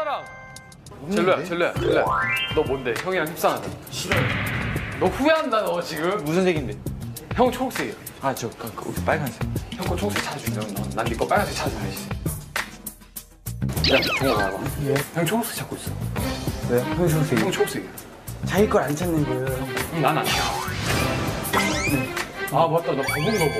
사람. 젤로야. 너 뭔데? 형이랑 힙상하자. 싫어. 너 후회한다 너 지금. 무슨 색인데? 형 초록색이야. 아, 저 빨간색. 형 거 초록색 찾아줄게. 난 네 거 빨간색 찾아줄래. 야, 종호 나와봐. 예? 형 초록색 찾고 있어. 왜? 형 초록색. 형 초록색이야. 자기 걸 안 찾는 거예요. 응, 난 아니야. 아 맞다, 나 거북 넣어.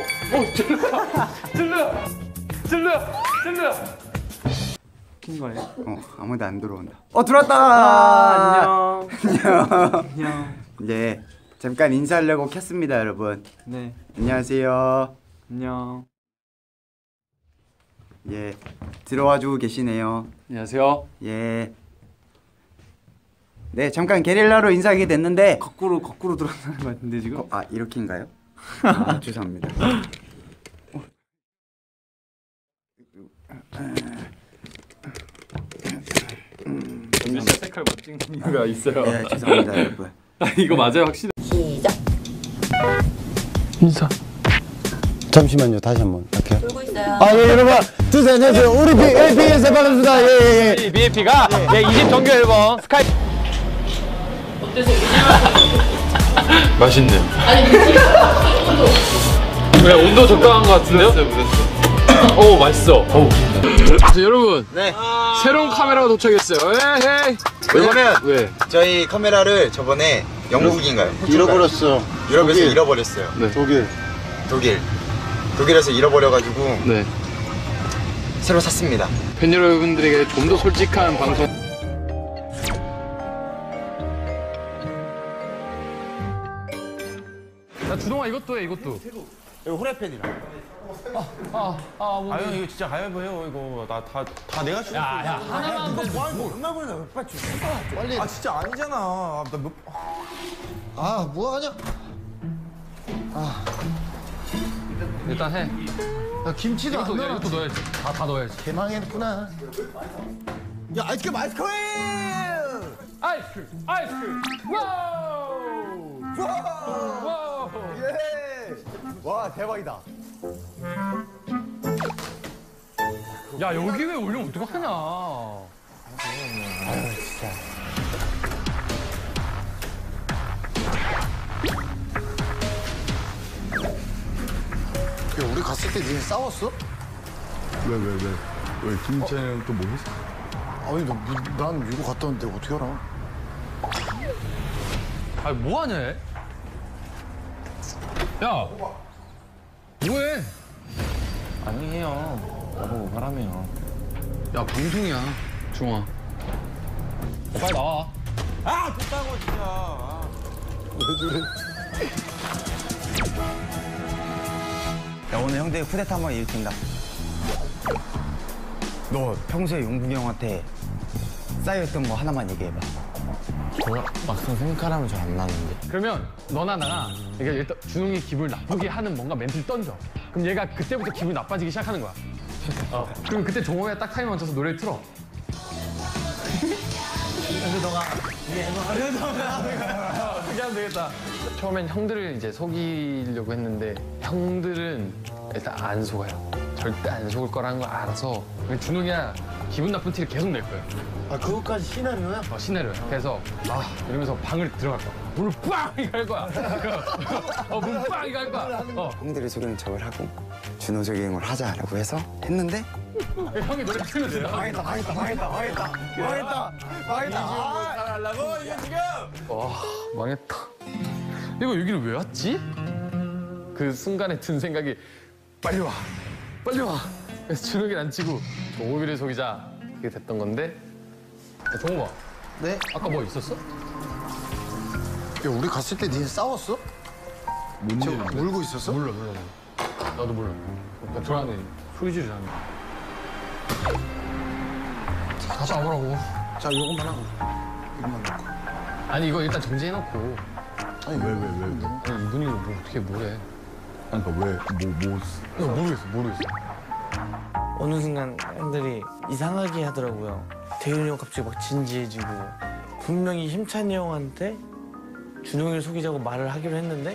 젤로야. 킨 거예요? 아무도 안 들어온다. 들어왔다. 안녕. 안녕. 이제 잠깐 인사하려고 켰습니다, 여러분. 네. 안녕하세요. 안녕. 예, 들어와주고 계시네요. 안녕하세요. 예. 네, 잠깐 게릴라로 인사하게 됐는데 거꾸로 들어가는 것 같은데 지금? 이렇게인가요? 죄송합니다. 진짜 색깔 못 찍는 이유가 있어요. 네, 죄송합니다, 여러분. 이거 맞아요, 확실히. 시작. 인사. 잠시만요. 다시 한번 할게요. 돌고 있어요. 예, 여러분. 주세요. 안녕하세요. 우리 BAP에서 반갑습니다. 예. BAP가 2집 정규 앨범 스카이. 어때서 맛있네. 아니 왜 온도 적당한 것 같은데요? 묻었어. 오, 맛있어. 자, 여러분. 네. 새로운 카메라가 도착했어요. 에헤이. 왜냐면 왜? 저희 카메라를 저번에 영국인가요? 잃어버렸어. 유럽에서 잃어버렸어요. 네. 독일에서 잃어버려가지고 네. 새로 샀습니다. 팬 여러분들에게 좀 더 솔직한 방송. 야, 주동아 이것도 해, 이것도. 이거 후라이팬이라. 형 이거 진짜 가위바위보 해요. 이거 다 내가 주는 거야. 야, 하나만. 이거 뭐 하는 거야? 얼마 걸리나? 빨리 주. 빨리. 아 진짜 아니잖아. 나 몇. 뭐하냐? 일단 해. 야, 김치도 안 넣어. 이것도 넣어야지. 다 넣어야지. 개망했구나. 야, 아이스크림. 아이스크림. 와우. 와, 대박이다. 야, 여기 왜 올리면 어떡하냐. 야, 우리 갔을 때 니네 싸웠어? 왜 김채는 또 뭐 했어? 아니, 난 미국 갔다 왔는데 어떻게 알아? 아니, 뭐하냐, 얘? 야, 뭐해? 아니에요. 나보고 바람이요. 야, 방송이야, 중아. 빨리 나와. 아 됐다고 진짜. 야, 오늘 형들 쿠데타 한번 일으킨다. 너 평소에 용국이 형한테 쌓여있던 거 하나만 얘기해봐. 제가 막상 생각하면 잘 안 나는데. 그러면 너나 나나 그러니까 일단 준홍이 기분을 나쁘게 하는 뭔가 멘트를 던져. 그럼 얘가 그때부터 기분이 나빠지기 시작하는 거야. 그럼 그때 종호가 딱 타이머 맞춰서 노래를 틀어. 그렇게 하면 되겠다. 처음엔 형들을 이제 속이려고 했는데 형들은 일단 안 속아요. 절대 안 속을 거라는 걸 알아서 준홍이가 기분 나쁜 티를 계속 낼 거예요. 그것까지 시나리오야? 시내로요. 그래서 이러면서 방을 들어갈 거야. 문을 빵! 이거 할 거야. 문 빵! 이거 할 거야. 형들이 속이는 척을 하고 준호 속이는 걸 하자라고 해서 했는데 형이 노래 틀면서 망했다. 와, 망했다. 이거 여기를 왜 왔지? 그 순간에 든 생각이 빨리 와. 그래서 준욱이를 안 치고 종욱이를 속이자. 그게 됐던 건데. 야, 종욱아. 네? 아까 뭐 있었어? 야, 우리 갔을 때 니네 싸웠어? 뭔 일이야? 울고 있었어? 몰라. 나도 몰라. 나 들어가는데 소리 지르잖아. 가자 와보라고. 자, 요것만 하고. 이것만 넣고. 아니 이거 일단 정지해놓고. 아니, 왜? 아니 이분이 뭐 어떻게 뭐래? 아니, 그러니까 왜? 모르겠어. 어느 순간 형들이 이상하게 하더라고요. 대윤이 형 갑자기 막 진지해지고 분명히 힘찬이 형한테 준홍이를 속이자고 말을 하기로 했는데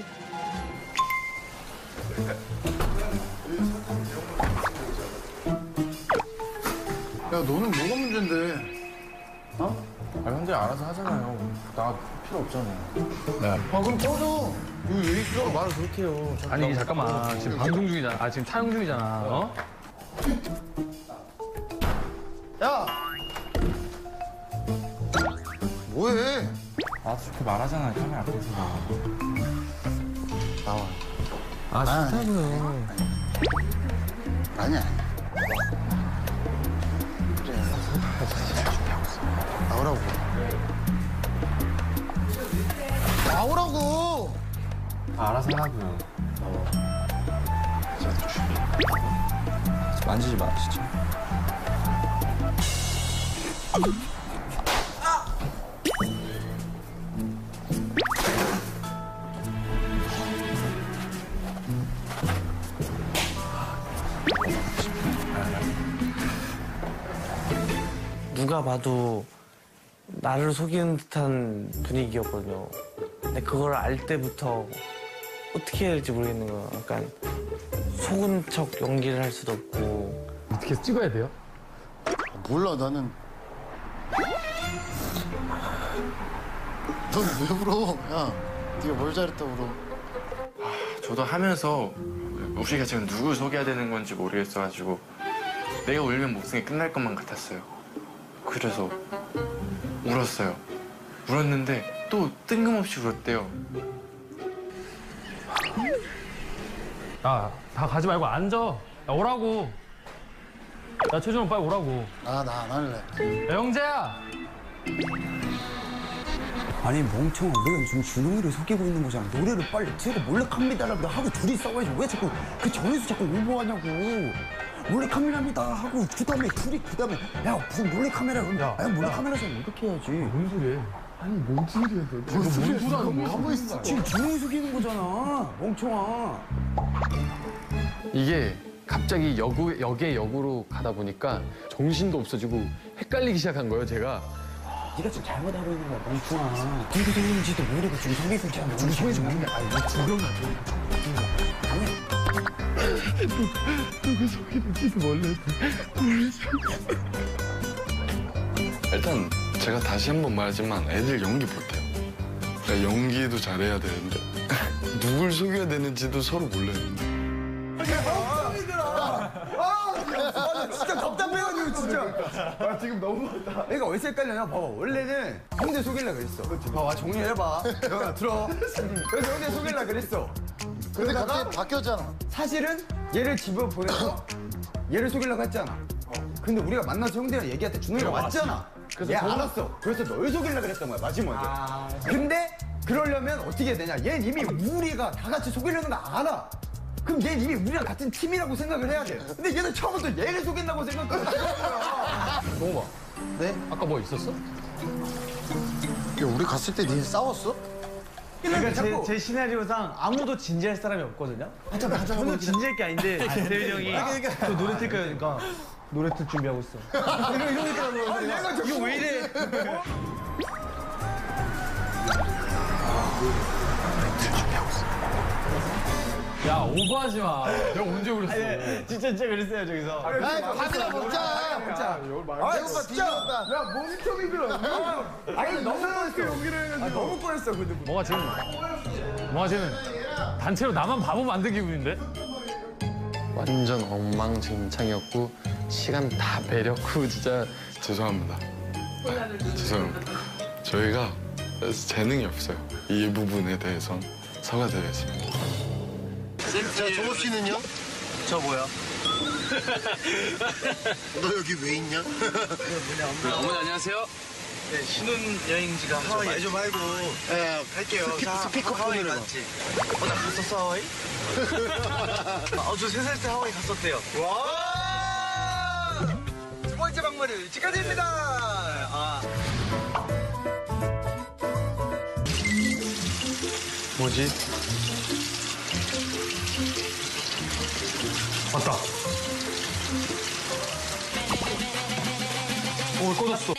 야, 너는 뭐가 문제인데? 아 형들이 알아서 하잖아요. 나 필요 없잖아요. 그럼 꺼줘. 왜 있어? 말을 그렇게 해요. 아니 잠깐만 지금 방송 중이잖아. 아 지금 촬영 중이잖아. 어? 야! 뭐해? 나도 좋게 말하잖아 카메라 앞에서. 아, 진짜고요. 아니야. 그래. 나오라고. 나오라고! 알아서 하라고요. 만지지 마 진짜. 누가 봐도 나를 속이는 듯한 분위기였거든요. 근데 그걸 알 때부터 어떻게 해야 될지 모르겠는 거예요. 약간 속은 척 연기를 할 수도 없고. 어떻게 해서 찍어야 돼요? 몰라, 나는. 넌 왜 울어? 야, 네가 뭘 잘했다고 울어? 저도 하면서 우리가 지금 누굴 속여야 되는 건지 모르겠어가지고 내가 울면 목숨이 끝날 것만 같았어요. 그래서 울었어요. 울었는데 또 뜬금없이 울었대요. 야, 다 가지 말고 앉아. 야, 오라고. 야, 최준호 빨리 오라고. 아, 나 안 할래. 야, 영재야. 아니 멍청아, 우리가 지금 준홍이를 속이고 있는 거잖아. 노래를 빨리 제가 몰래카메라라도 하고 둘이 싸워야지. 왜 자꾸 그 전에서 자꾸 오버하냐고. 몰래카메라입니다 하고 그다음에 둘이 그다음에 야 무슨 몰래카메라 그럼 야 몰래카메라잖아. 이렇게 해야지. 뭔 소리야? 아니, 뭔 소리야, 너. 뭔 소리라는 거야? 가만히 있어. 지금 준홍이 속이는 거잖아. 멍청아. 이게 갑자기 역의 역으로 가다 보니까 정신도 없어지고 헷갈리기 시작한 거예요, 제가. 네가 지금 잘못하고 있는 거야, 멍청아. 누구 속이는지도 모르고 지금 속이고 있잖아. 누구 속이지 않는 게 아니, 너 주변 일단 제가 다시 한번 말하지만 애들 연기 못해요. 그러니까 연기도 잘해야 되는데 누굴 속여야 되는지도 서로 몰라요. 진짜 답답해가지고 진짜. 아 지금 너무. 애가 어디서 헷갈려냐? 봐봐. 원래는 형제 속일라 그랬어. 봐봐 정리해봐. 형아 들어. 그래서 형제 속일라 그랬어. 근데 갑자기 바뀌었잖아. 사실은 얘를 집에 보내서 얘를 속이려고 했잖아. 근데 우리가 만나서 형들이랑 얘기할 때 준호이가 왔잖아. 얘 알았어. 그래서 널 속이려고 그랬던 거야 마지막에. 근데 그러려면 어떻게 해야 되냐? 얘는 이미 우리가 다 같이 속이려는 거 알아. 그럼 얘는 이미 우리랑 같은 팀이라고 생각을 해야 돼. 근데 얘는 처음부터 얘를 속인다고 생각하는 거야. 동호봐. 네? 아까 뭐 있었어? 야, 우리 갔을 때 니네 싸웠어? 그러니까 제 시나리오상 아무도 진지할 사람이 없거든요. 저는 진지할 게 아닌데 대윤이 형이 또 노래 틀 거니까 노래 틀 준비하고 있어. 이러니까 이거 왜 이래? 야, 오버하지 마. 내가 언제 그랬어? 진짜 그랬어요 저기서. 아, 밥이나 먹자. 배고파 뒤졌다. 야 몸이 좀 힘들어. 아니 너무 뻔했어. 연기를 해가지고. 너무 뻔했어 근데. 뭔가 지금 단체로 나만 바보 만든 기분인데? 완전 엉망진창이었고 시간 다 배렸고 진짜 죄송합니다. 죄송합니다. 저희가 재능이 없어요. 이 부분에 대해선 사과드리겠습니다. 자, 정호 씨는요? 저 뭐야? 너 여기 왜 있냐? 어머니 안녕하세요. 네, 신혼여행지가 하와이. 말 좀 말고. 예, 갈게요. 스피커폰으로 갔지. 나 갔었어 하와이? 저 3살 때 하와이 갔었대요. 와! 두 번째 방문을 축하드립니다. 뭐지? 맞다. 왜 꺼졌어?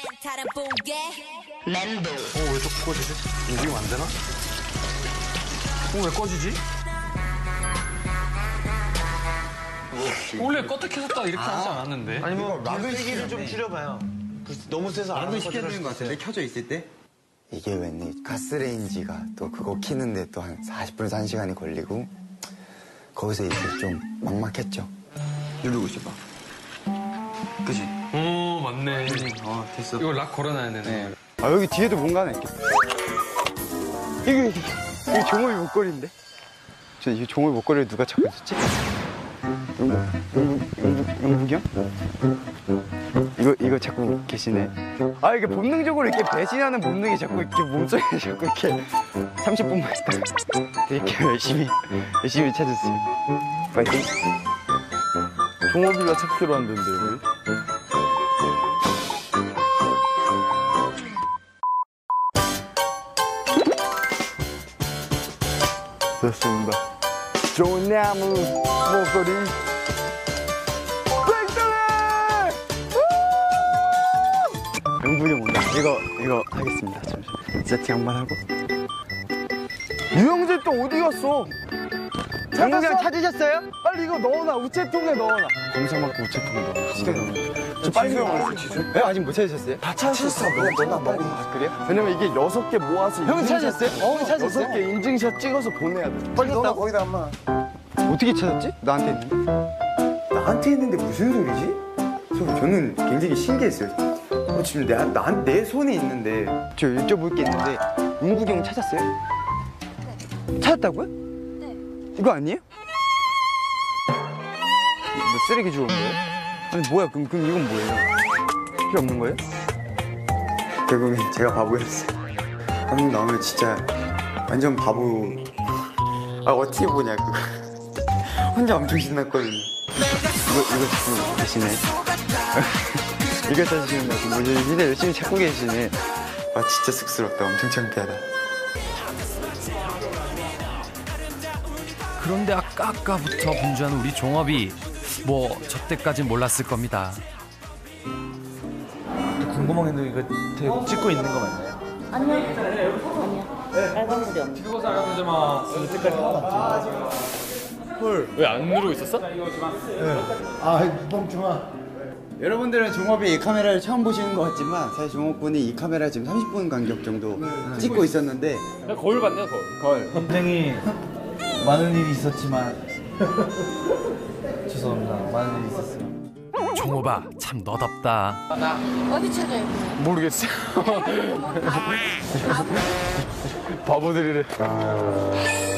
멘보 왜 자꾸 꺼지지? 움직이면 안 되나? 왜 꺼지지? 원래 껐다 켰다 이렇게 하지 않았는데? 아니 뭐 세기를 좀 줄여봐요. 너무 세서 나도 시켜드린 것 같은데 켜져 있을 때? 이게 웬일 가스레인지가 또 그거 키는데 또 한 40분에서 1시간이 걸리고 거기서 이제 좀 막막했죠. 누르고 있어봐. 그치? 오 맞네. 됐어. 이거 락 걸어놔야 되네. 아 여기 뒤에도 뭔가 하나 있겠다. 이거 종업이 목걸이인데? 저 이 종업이 목걸이를 누가 찾고 있었지? 영국이 형? 이거 찾고 계시네. 아 이게 본능적으로 이렇게 배신하는 본능이 자꾸 이렇게 몸속에 자꾸 이렇게 30분만 있다가 이렇게 열심히 찾았어요. 파이팅. 종업이가 찾기로 한다는데 우리? 됐습니다. 좋은 나무 목걸이 뺑뺑이! 영국이 뭔가 이거 하겠습니다. 잠시만 세팅 한번 하고. 유영재 또 어디 갔어? 영국이 형 찾으셨어요? 빨리 이거 넣어놔. 우체통에 넣어놔. 검사 맞고 우체통에 넣어. 저 빨리 넣어. 네? 아직 못 찾으셨어요? 다 찾았어. 너나 빨리. 아 그래요? 왜냐면 이게 6개 모아서 형이 찾으셨어요? 형이 찾았어요? 6개 인증샷 찍어서 보내야 돼. 빨리 넣어놔 거기다 한번. 어떻게 찾았지? 나한테 있는데? 나한테 있는데 무슨 소리지? 저는 굉장히 신기했어요. 지금 내 손에 있는데. 저 여쭤볼 게 있는데 윤국이 형 찾았어요? 네. 찾았다고요? 네. 이거 아니에요? 뭐 쓰레기 주운 거예요? 아니 뭐야 그럼 이건 뭐예요? 필요 없는 거예요? 결국엔 제가 바보였어요. 한번 나오면 진짜 완전 바보. 아 어떻게 보냐 그거. 혼자 엄청 신났거든요. 이거 찾고 계시네. 이거 찾으시는 것 같은데 진짜 열심히 찾고 계시네. 아 진짜 쑥스럽다. 엄청 창피하다. 그런데 아까부터 분주한 우리 종업이 뭐 저 때까진 몰랐을 겁니다. 궁금한 게 있는데 이거 되게 찍고 있는 거 맞나요? 아니요. 빨간불이 없네. 왜 안 누르고 있었어? 아 뻥충아. 여러분들은 종업이 이 카메라를 처음 보시는 것 같지만 사실 종업분이 이 카메라 지금 30분 간격 정도 찍고 있었는데 거울 봤네 거울. 굉장히 많은 일이 있었지만 죄송합니다. 많은 일이 있었어요. 종업아 참 너답다. 어디 찾아요? 모르겠어요. 바보들이래.